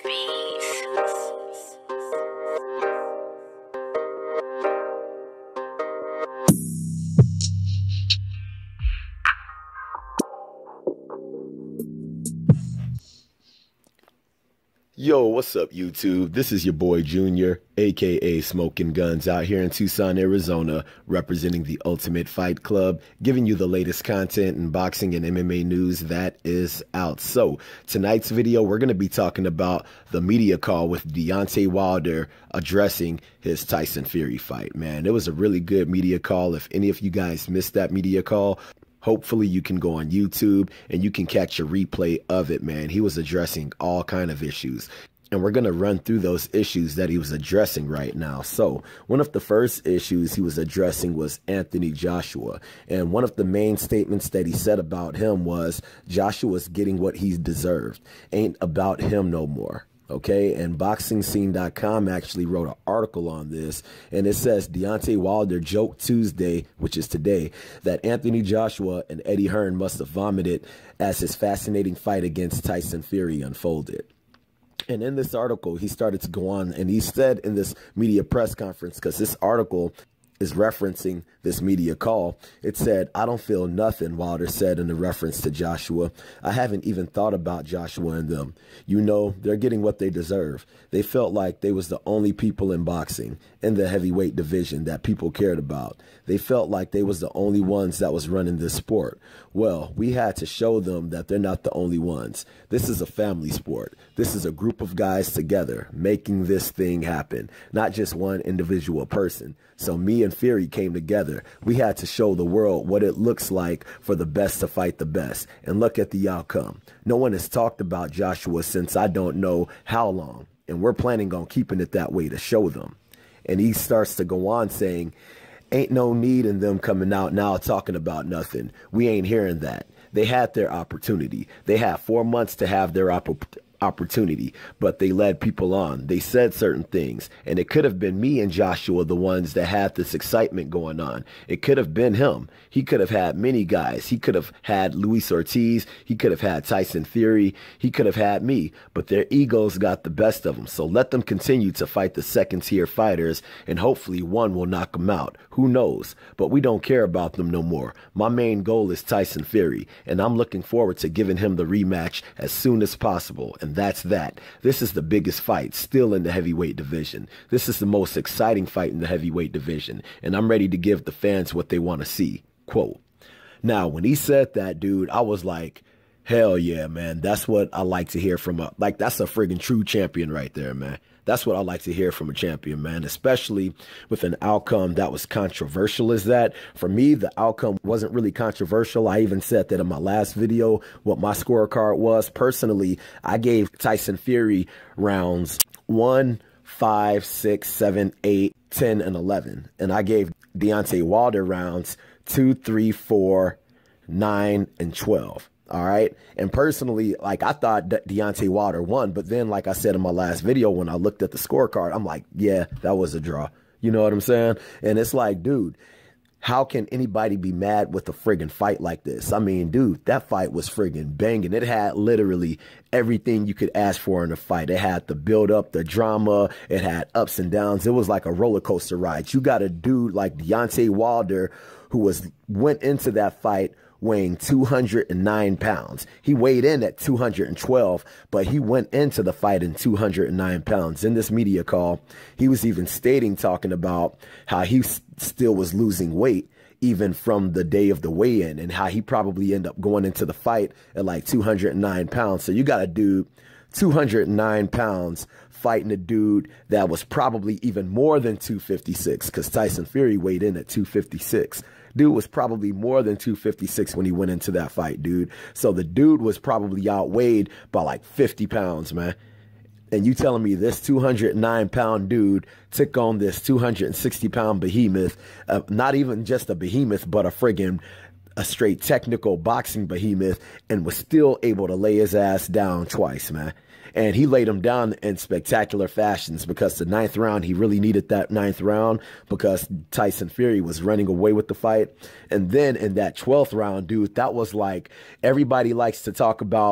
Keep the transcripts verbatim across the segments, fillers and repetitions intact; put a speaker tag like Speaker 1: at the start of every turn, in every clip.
Speaker 1: beats.
Speaker 2: Yo, what's up, YouTube? This is your boy Junior, aka Smoking Guns, out here in Tucson, Arizona, representing the Ultimate Fight Club, giving you the latest content in boxing and M M A news that is out. So, tonight's video, we're going to be talking about the media call with Deontay Wilder addressing his Tyson Fury fight. Man, it was a really good media call. If any of you guys missed that media call, hopefully you can go on YouTube and you can catch a replay of it, man. He was addressing all kind of issues. And we're going to run through those issues that he was addressing right now. So one of the first issues he was addressing was Anthony Joshua. And one of the main statements that he said about him was Joshua's getting what he deserved. Ain't about him no more. Okay, and boxing scene dot com actually wrote an article on this, and it says Deontay Wilder joked Tuesday, which is today, that Anthony Joshua and Eddie Hearn must have vomited as his fascinating fight against Tyson Fury unfolded. And in this article, he started to go on, and he said in this media press conference, because this article is referencing this media call, it said, "I don't feel nothing," Wilder said in the reference to Joshua. "I haven't even thought about Joshua and them. You know, they're getting what they deserve. They felt like they was the only people in boxing, in the heavyweight division, that people cared about. They felt like they was the only ones that was running this sport. Well, we had to show them that they're not the only ones. This is a family sport. This is a group of guys together making this thing happen, not just one individual person. So me and Fury came together. We had to show the world what it looks like for the best to fight the best. And look at the outcome. No one has talked about Joshua since I don't know how long. And we're planning on keeping it that way to show them." And he starts to go on saying, "Ain't no need in them coming out now talking about nothing. We ain't hearing that. They had their opportunity. They had four months to have their opportunity. opportunity, but they led people on. They said certain things, and it could have been me and Joshua the ones that had this excitement going on. It could have been him. He could have had many guys. He could have had Luis Ortiz. He could have had Tyson Fury. He could have had me, but their egos got the best of them. So let them continue to fight the second tier fighters, and hopefully one will knock them out. Who knows? But we don't care about them no more. My main goal is Tyson Fury, and I'm looking forward to giving him the rematch as soon as possible. And that's that. This is the biggest fight still in the heavyweight division. This is the most exciting fight in the heavyweight division, and I'm ready to give the fans what they want to see." Quote. Now, when he said that, dude, I was like, hell yeah, man. That's what I like to hear from a, like, that's a friggin' true champion right there, man. That's what I like to hear from a champion, man, especially with an outcome that was controversial as that. For me, the outcome wasn't really controversial. I even said that in my last video, what my scorecard was. Personally, I gave Tyson Fury rounds one, five, six, seven, eight, ten, and eleven. And I gave Deontay Wilder rounds two, three, four, nine, and twelve. All right. And personally, like, I thought De Deontay Wilder won. But then, like I said in my last video, when I looked at the scorecard, I'm like, yeah, that was a draw. You know what I'm saying? And it's like, dude, how can anybody be mad with a friggin' fight like this? I mean, dude, that fight was friggin' banging. It had literally everything you could ask for in a fight. It had the build up, the drama. It had ups and downs. It was like a roller coaster ride. You got a dude like Deontay Wilder who was went into that fight weighing two hundred nine pounds. He weighed in at two hundred twelve, but he went into the fight in two hundred nine pounds. In this media call, he was even stating, talking about how he still was losing weight even from the day of the weigh-in, and how he probably ended up going into the fight at like two hundred nine pounds. So you got a dude two hundred nine pounds fighting a dude that was probably even more than two fifty-six, because Tyson Fury weighed in at two fifty-six. Dude was probably more than two fifty-six when he went into that fight, dude. So the dude was probably outweighed by like fifty pounds, man. And you telling me this two hundred nine pound dude took on this two hundred sixty pound behemoth, uh, not even just a behemoth, but a friggin' a straight technical boxing behemoth, and was still able to lay his ass down twice, man. And he laid him down in spectacular fashions, because the ninth round, he really needed that ninth round because Tyson Fury was running away with the fight. And then in that twelfth round, dude, that was like, everybody likes to talk about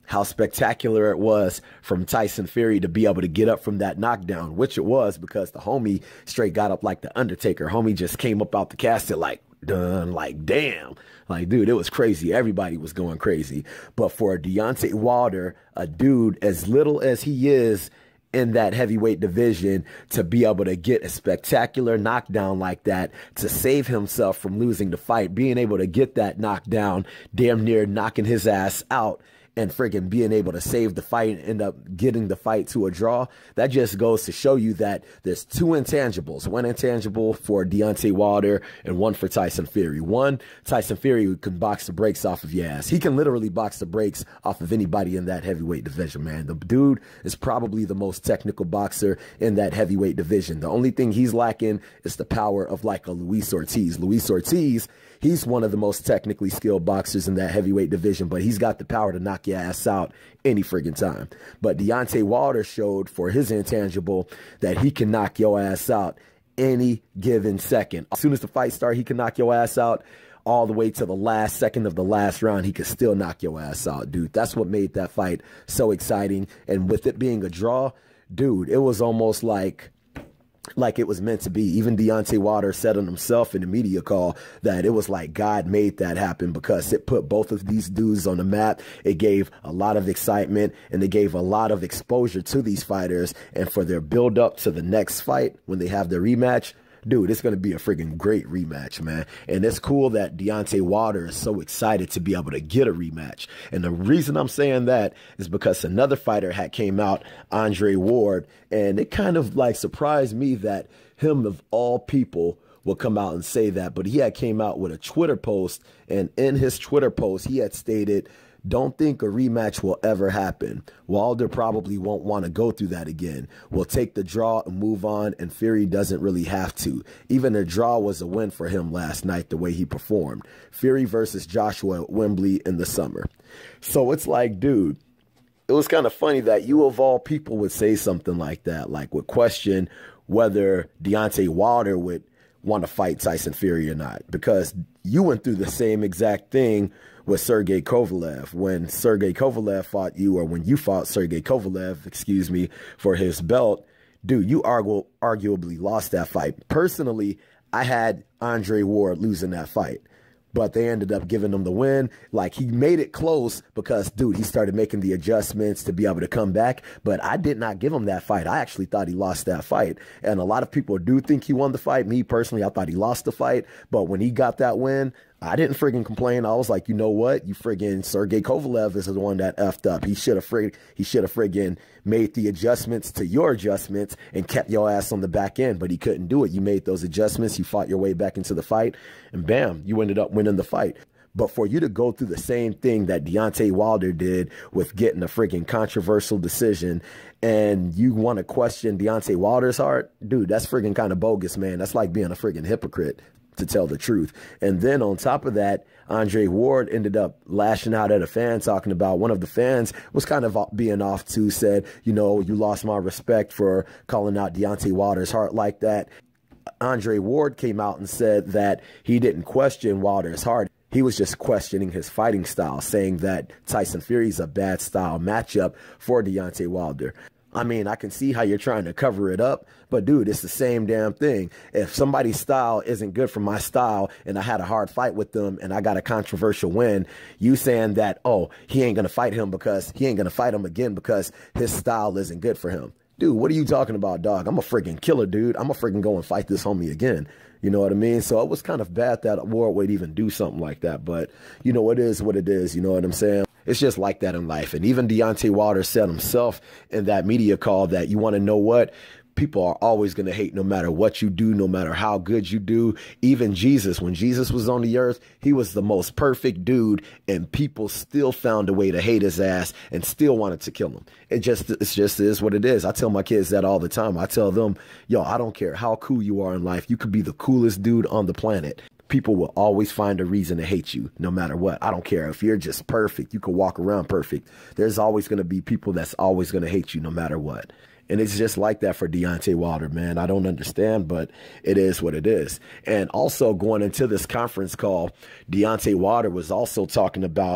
Speaker 2: how spectacular it was from Tyson Fury to be able to get up from that knockdown, which it was, because the homie straight got up like the Undertaker. Homie just came up out the casket like, done, like, damn. Like, dude, it was crazy. Everybody was going crazy. But for Deontay Wilder, a dude as little as he is in that heavyweight division, to be able to get a spectacular knockdown like that, to save himself from losing the fight, being able to get that knockdown, damn near knocking his ass out, and friggin' being able to save the fight and end up getting the fight to a draw, that just goes to show you that there's two intangibles. One intangible for Deontay Wilder and one for Tyson Fury. One, Tyson Fury can box the brakes off of your ass. He can literally box the brakes off of anybody in that heavyweight division, man. The dude is probably the most technical boxer in that heavyweight division. The only thing he's lacking is the power of like a Luis Ortiz. Luis Ortiz, he's one of the most technically skilled boxers in that heavyweight division, but he's got the power to knock your ass out any friggin' time. But Deontay Wilder showed for his intangible that he can knock your ass out any given second. As soon as the fight starts, he can knock your ass out all the way to the last second of the last round. He could still knock your ass out, dude. That's what made that fight so exciting. And with it being a draw, dude, it was almost like like it was meant to be. Even Deontay Wilder said on himself in the media call that it was like God made that happen, because it put both of these dudes on the map. It gave a lot of excitement, and it gave a lot of exposure to these fighters. And for their build up to the next fight, when they have their rematch, dude, it's going to be a friggin' great rematch, man. And it's cool that Deontay Wilder is so excited to be able to get a rematch. And the reason I'm saying that is because another fighter had came out, Andre Ward, and it kind of like surprised me that him of all people will come out and say that. But he had came out with a Twitter post, and in his Twitter post, he had stated, "Don't think a rematch will ever happen. Wilder probably won't want to go through that again. We'll take the draw and move on, and Fury doesn't really have to. Even a draw was a win for him last night, the way he performed. Fury versus Joshua at Wembley in the summer." So it's like, dude, it was kind of funny that you of all people would say something like that, like would question whether Deontay Wilder would want to fight Tyson Fury or not, because you went through the same exact thing with Sergey Kovalev. When Sergey Kovalev fought you, or when you fought Sergey Kovalev, excuse me, for his belt, dude, you argu arguably lost that fight. Personally, I had Andre Ward losing that fight, but they ended up giving him the win. Like, he made it close because, dude, he started making the adjustments to be able to come back. But I did not give him that fight. I actually thought he lost that fight. And a lot of people do think he won the fight. Me, personally, I thought he lost the fight. But when he got that win, I didn't friggin' complain. I was like, you know what? You friggin' Sergey Kovalev is the one that effed up. He should have frig he should have friggin' made the adjustments to your adjustments and kept your ass on the back end, but he couldn't do it. You made those adjustments. You fought your way back into the fight, and bam, you ended up winning the fight. But for you to go through the same thing that Deontay Wilder did with getting a friggin' controversial decision, and you want to question Deontay Wilder's heart, dude, that's friggin' kind of bogus, man. That's like being a friggin' hypocrite, to tell the truth. And then on top of that, Andre Ward ended up lashing out at a fan, talking about one of the fans was kind of being off too, said, you know, you lost my respect for calling out Deontay Wilder's heart like that. Andre Ward came out and said that he didn't question Wilder's heart. He was just questioning his fighting style, saying that Tyson Fury's a bad style matchup for Deontay Wilder. I mean, I can see how you're trying to cover it up, but dude, it's the same damn thing. If somebody's style isn't good for my style and I had a hard fight with them and I got a controversial win, you saying that, oh, he ain't going to fight him because he ain't going to fight him again because his style isn't good for him. Dude, what are you talking about, dog? I'm a friggin' killer, dude. I'm a friggin' go and fight this homie again. You know what I mean? So it was kind of bad that Ward would even do something like that. But, you know, it is what it is. You know what I'm saying? It's just like that in life. And even Deontay Wilder said himself in that media call that, you want to know what? People are always going to hate no matter what you do, no matter how good you do. Even Jesus, when Jesus was on the earth, he was the most perfect dude, and people still found a way to hate his ass and still wanted to kill him. It just, it just is what it is. I tell my kids that all the time. I tell them, yo, I don't care how cool you are in life. You could be the coolest dude on the planet. People will always find a reason to hate you no matter what. I don't care if you're just perfect. You could walk around perfect. There's always going to be people that's always going to hate you no matter what. And it's just like that for Deontay Wilder, man. I don't understand, but it is what it is. And also going into this conference call, Deontay Wilder was also talking about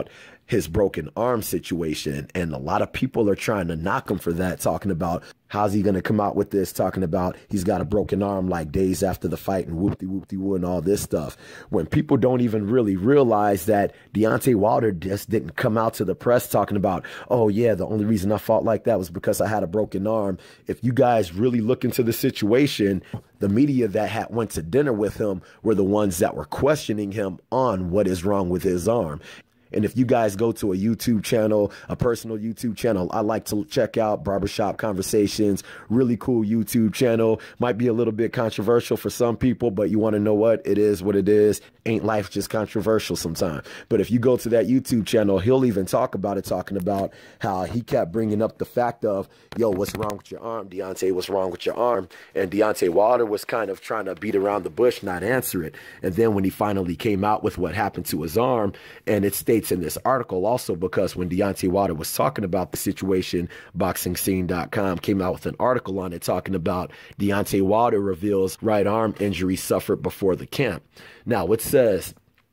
Speaker 2: his broken arm situation. And a lot of people are trying to knock him for that, talking about how's he going to come out with this, talking about he's got a broken arm like days after the fight and whoop-de-whoop-de-woo and all this stuff. When people don't even really realize that Deontay Wilder just didn't come out to the press talking about, oh yeah, the only reason I fought like that was because I had a broken arm. If you guys really look into the situation, the media that had went to dinner with him were the ones that were questioning him on what is wrong with his arm. And if you guys go to a YouTube channel, a personal YouTube channel, I like to check out Barbershop Conversations, really cool YouTube channel. Might be a little bit controversial for some people, but you want to know what? It is what it is. Ain't life just controversial sometimes? But if you go to that YouTube channel, he'll even talk about it, talking about how he kept bringing up the fact of, yo, what's wrong with your arm? Deontay, what's wrong with your arm? And Deontay Wilder was kind of trying to beat around the bush, not answer it. And then when he finally came out with what happened to his arm, and it states in this article also, because when Deontay Wilder was talking about the situation, boxing scene dot com came out with an article on it talking about Deontay Wilder reveals right arm injury suffered before the camp. Now, it says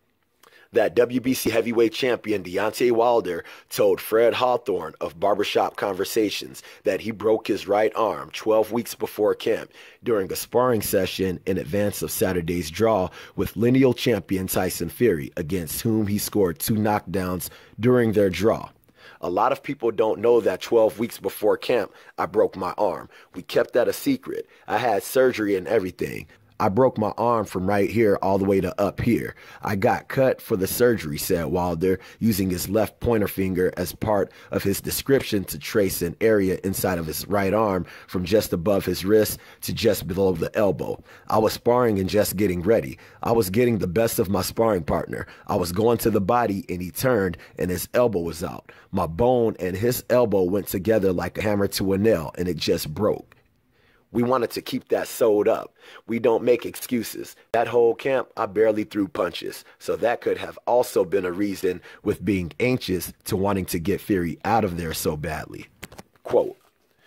Speaker 2: that W B C heavyweight champion Deontay Wilder told Fred Hawthorne of Barbershop Conversations that he broke his right arm twelve weeks before camp during a sparring session in advance of Saturday's draw with lineal champion Tyson Fury, against whom he scored two knockdowns during their draw. A lot of people don't know that twelve weeks before camp, I broke my arm. We kept that a secret. I had surgery and everything. I broke my arm from right here all the way to up here. I got cut for the surgery, said Wilder, using his left pointer finger as part of his description to trace an area inside of his right arm from just above his wrist to just below the elbow. I was sparring and just getting ready. I was getting the best of my sparring partner. I was going to the body and he turned and his elbow was out. My bone and his elbow went together like a hammer to a nail and it just broke. We wanted to keep that sewed up. We don't make excuses. That whole camp, I barely threw punches. So that could have also been a reason with being anxious to wanting to get Fury out of there so badly. Quote.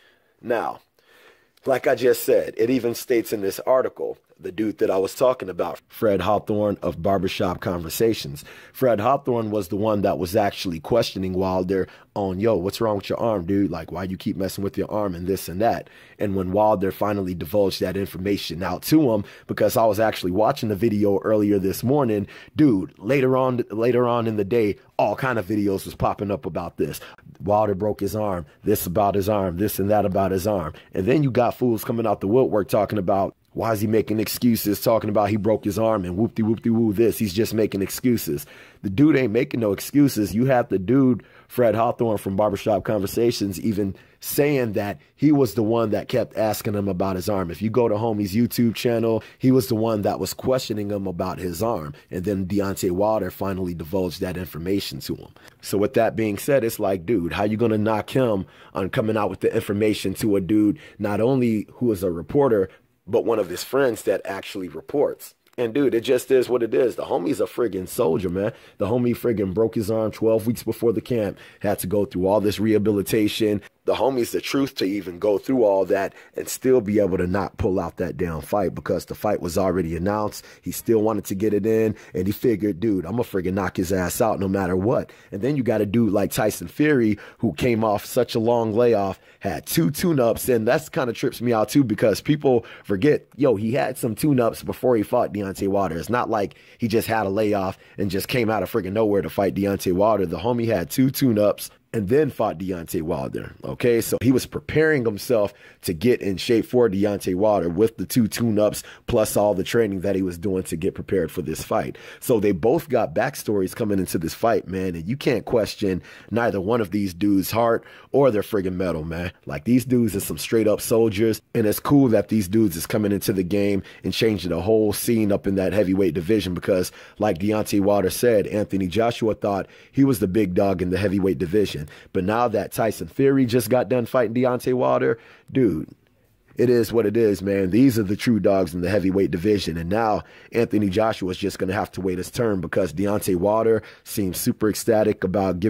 Speaker 2: Now, like I just said, it even states in this article, the dude that I was talking about, Fred Hawthorne of Barbershop Conversations. Fred Hawthorne was the one that was actually questioning Wilder on, yo, what's wrong with your arm, dude? Like, why you keep messing with your arm and this and that? And when Wilder finally divulged that information out to him, because I was actually watching the video earlier this morning, dude, later on, later on in the day, all kind of videos was popping up about this. Wilder broke his arm, this about his arm, this and that about his arm. And then you got fools coming out the woodwork talking about, why is he making excuses, talking about he broke his arm and whoop-de-whoop-de-woo this. He's just making excuses. The dude ain't making no excuses. You have the dude, Fred Hawthorne from Barbershop Conversations, even saying that he was the one that kept asking him about his arm. If you go to Homie's YouTube channel, he was the one that was questioning him about his arm. And then Deontay Wilder finally divulged that information to him. So with that being said, it's like, dude, how you going to knock him on coming out with the information to a dude, not only who is a reporter, but one of his friends that actually reports? And dude, it just is what it is. The homie's a friggin' soldier, man. The homie friggin' broke his arm twelve weeks before the camp, had to go through all this rehabilitation. The homie's the truth to even go through all that and still be able to not pull out that damn fight, because the fight was already announced. He still wanted to get it in, and he figured, dude, I'm gonna friggin' knock his ass out no matter what. And then you got a dude like Tyson Fury, who came off such a long layoff, had two tune-ups, and that's kind of trips me out too, because people forget, yo, he had some tune-ups before he fought Deontay Wilder. It's not like he just had a layoff and just came out of friggin' nowhere to fight Deontay Wilder. The homie had two tune-ups and then fought Deontay Wilder, okay? So he was preparing himself to get in shape for Deontay Wilder with the two tune-ups plus all the training that he was doing to get prepared for this fight. So they both got backstories coming into this fight, man, and you can't question neither one of these dudes' heart or their friggin' metal, man. Like, these dudes are some straight-up soldiers, and it's cool that these dudes is coming into the game and changing the whole scene up in that heavyweight division, because like Deontay Wilder said, Anthony Joshua thought he was the big dog in the heavyweight division. But now that Tyson Fury just got done fighting Deontay Wilder, dude, it is what it is, man. These are the true dogs in the heavyweight division. And now Anthony Joshua is just going to have to wait his turn, because Deontay Wilder seems super ecstatic about giving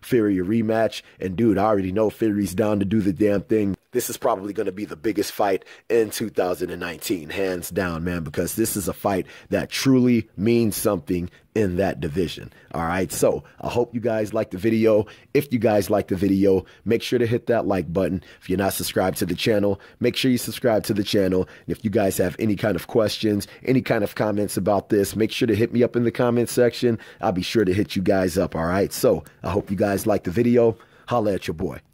Speaker 2: Fury rematch. And dude, I already know Fury's down to do the damn thing. This is probably going to be the biggest fight in two thousand nineteen, hands down, man, because this is a fight that truly means something in that division. All right, so I hope you guys like the video. If you guys like the video, make sure to hit that like button. If you're not subscribed to the channel, make sure you subscribe to the channel. And if you guys have any kind of questions, any kind of comments about this, make sure to hit me up in the comment section. I'll be sure to hit you guys up. All right, so I hope you guys like the video. Holla at your boy.